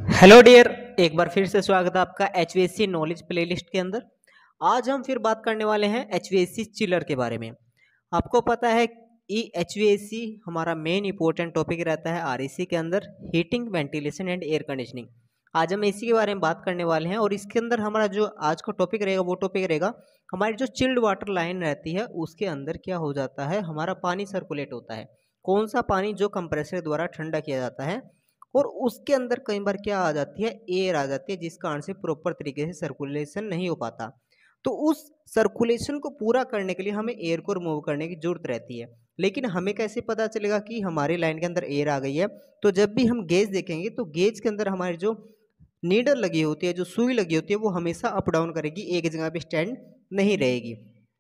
Hello dear, एक बार फिर से स्वागत है आपका HVAC नॉलेज प्लेलिस्ट के अंदर। आज हम फिर बात करने वाले हैं HVAC चिलर के बारे में। आपको पता है कि HVAC हमारा मेन इंपॉर्टेंट टॉपिक रहता है RAC के अंदर, heating, ventilation and air conditioning. आज हम AC के बारे में बात करने वाले हैं और इसके अंदर हमारा जो आज का टॉपिक रहेगा वो टॉपिक रहेगा हमारी जो चिल्ड वाटर लाइन रहती है उसके अंदर क्या हो जाता है, हमारा पानी सर्कुलेट होता है। कौन सा पानी जो कंप्रेसर द्वारा ठंडा किया जाता है और उसके अंदर कई बार क्या आ जाती है, एयर आ जाती है, जिस कारण से प्रॉपर तरीके से सर्कुलेशन नहीं हो पाता। तो उस सर्कुलेशन को पूरा करने के लिए हमें एयर को रिमूव करने की जरूरत रहती है। लेकिन हमें कैसे पता चलेगा कि हमारी लाइन के अंदर एयर आ गई है? तो जब भी हम गेज देखेंगे तो गेज के अंदर हमारी जो नीडल लगी होती है, जो सुई लगी होती है, वो हमेशा अप डाउन करेगी, एक जगह पे स्टैंड नहीं रहेगी।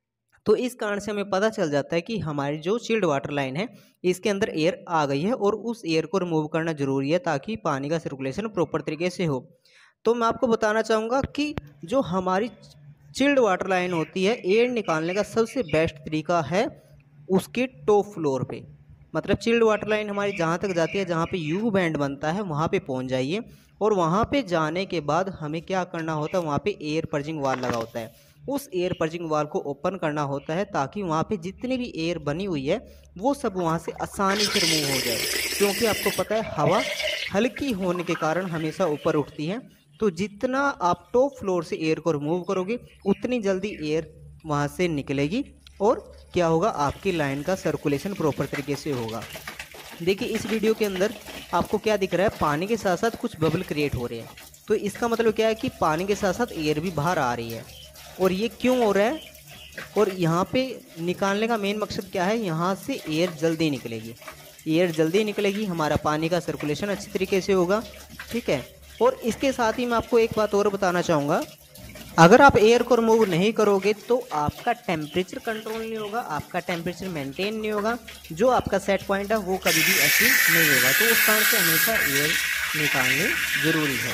तो इस कारण से हमें पता चल जाता है कि हमारी जो चिल्ड वाटर लाइन है इसके अंदर एयर आ गई है और उस एयर को रिमूव करना जरूरी है ताकि पानी का सर्कुलेशन प्रॉपर तरीके से हो। तो मैं आपको बताना चाहूँगा कि जो हमारी चिल्ड वाटर लाइन होती है, एयर निकालने का सबसे बेस्ट तरीका है उसके टॉप फ्लोर पे। मतलब चिल्ड वाटर लाइन हमारी जहाँ तक जाती है, जहाँ पे यू बैंड बनता है वहाँ पे पहुँच जाइए और वहाँ पे जाने के बाद हमें क्या करना होता है, वहाँ पे एयर पर्जिंग वाल लगा होता है, उस एयर पर्जिंग वाल को ओपन करना होता है ताकि वहाँ पे जितनी भी एयर बनी हुई है वो सब वहाँ से आसानी से रिमूव हो जाए। क्योंकि आपको पता है हवा हल्की होने के कारण हमेशा ऊपर उठती है, तो जितना आप टॉप फ्लोर से एयर को रिमूव करोगे उतनी जल्दी एयर वहाँ से निकलेगी और क्या होगा, आपकी लाइन का सर्कुलेशन प्रॉपर तरीके से होगा। देखिए इस वीडियो के अंदर आपको क्या दिख रहा है, पानी के साथ साथ कुछ बबल क्रिएट हो रहे हैं। तो इसका मतलब क्या है कि पानी के साथ साथ एयर भी बाहर आ रही है। और ये क्यों हो रहा है और यहाँ पे निकालने का मेन मकसद क्या है, यहाँ से एयर जल्दी निकलेगी। एयर जल्दी निकलेगी, हमारा पानी का सर्कुलेशन अच्छी तरीके से होगा। ठीक है। और इसके साथ ही मैं आपको एक बात और बताना चाहूँगा, अगर आप एयर को रिमूव नहीं करोगे तो आपका टेम्परेचर कंट्रोल नहीं होगा, आपका टेम्परेचर मेंटेन नहीं होगा, जो आपका सेट पॉइंट है वो कभी भी अचीव नहीं होगा। तो उस कारण से हमेशा एयर निकालनी ज़रूरी है।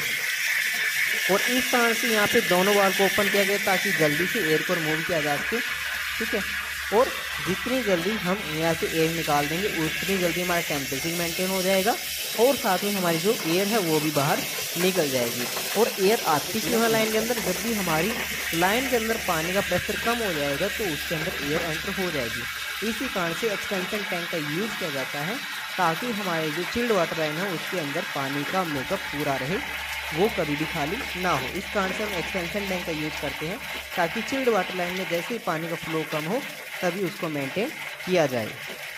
और इस कारण से यहाँ पे दोनों वाल को ओपन किया गया ताकि जल्दी से एयर को रिमूव किया जा सके। ठीक है। और जितनी जल्दी हम यहाँ से एयर निकाल देंगे उतनी जल्दी हमारा टेम्परेचर मेंटेन हो जाएगा और साथ में हमारी जो एयर है वो भी बाहर निकल जाएगी। और एयर आती क्यों है लाइन के अंदर, जब भी हमारी लाइन के अंदर पानी का प्रेशर कम हो जाएगा तो उसके अंदर एयर एंटर हो जाएगी। इसी कारण से एक्सटेंशन टैंक का यूज़ किया जाता है ताकि हमारे जो चिल्ड वाटर लाइन है उसके अंदर पानी का मेकअप पूरा रहे, वो कभी भी खाली ना हो। इस कारण से हम एक्सटेंशन टैंक का यूज़ करते हैं ताकि चिल्ड वाटर लाइन में जैसे ही पानी का फ्लो कम हो तभी उसको मेंटेन किया जाए।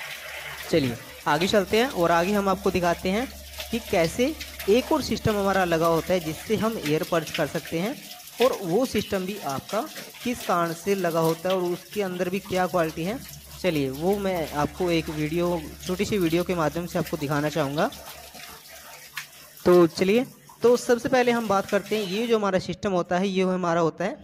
चलिए आगे चलते हैं और आगे हम आपको दिखाते हैं कि कैसे एक और सिस्टम हमारा लगा होता है जिससे हम एयर पर्च कर सकते हैं और वो सिस्टम भी आपका किस कारण से लगा होता है और उसके अंदर भी क्या क्वालिटी है। चलिए वो मैं आपको एक वीडियो, छोटी सी वीडियो के माध्यम से आपको दिखाना चाहूँगा। तो चलिए, तो सबसे पहले हम बात करते हैं, ये जो हमारा सिस्टम होता है ये हमारा होता है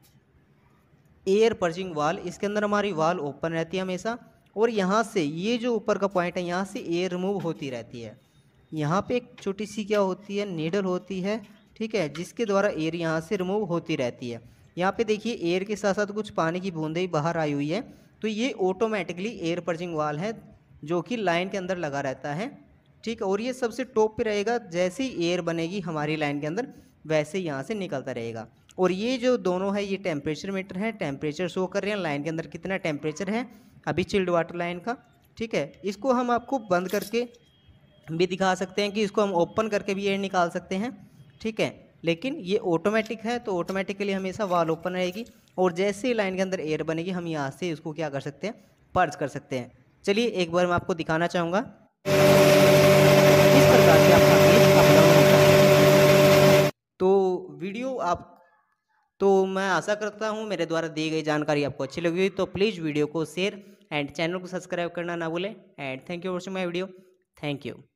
एयर पर्जिंग वाल। इसके अंदर हमारी वाल ओपन रहती है हमेशा और यहाँ से ये जो ऊपर का पॉइंट है यहाँ से एयर रिमूव होती रहती है। यहाँ पे एक छोटी सी क्या होती है, नीडल होती है। ठीक है, जिसके द्वारा एयर यहाँ से रिमूव होती रहती है। यहाँ पे देखिए एयर के साथ साथ कुछ पानी की बूंदें बाहर आई हुई है, तो ये ऑटोमेटिकली एयर पर्जिंग वाल है जो कि लाइन के अंदर लगा रहता है। ठीक है। और ये सबसे टॉप पे रहेगा, जैसे ही एयर बनेगी हमारी लाइन के अंदर वैसे ही यहाँ से निकलता रहेगा। और ये जो दोनों है ये टेम्परेचर मीटर है, टेम्परेचर शो कर रहे हैं लाइन के अंदर कितना टेम्परेचर है अभी चिल्ड वाटर लाइन का। ठीक है। इसको हम आपको बंद करके भी दिखा सकते हैं कि इसको हम ओपन करके भी एयर निकाल सकते हैं। ठीक है। लेकिन ये ऑटोमेटिक है तो ऑटोमेटिकली हमेशा वाल ओपन रहेगी और जैसे ही लाइन के अंदर एयर बनेगी हम यहाँ से इसको क्या कर सकते हैं, पर्च कर सकते हैं। चलिए एक बार मैं आपको दिखाना चाहूँगा किस प्रकार से आपका गेज अप डाउन होता है। तो वीडियो आप, तो मैं आशा करता हूँ मेरे द्वारा दी गई जानकारी आपको अच्छी लगी हुई, तो प्लीज़ वीडियो को शेयर एंड चैनल को सब्सक्राइब करना ना भूलें। And thank you for watching my video. Thank you.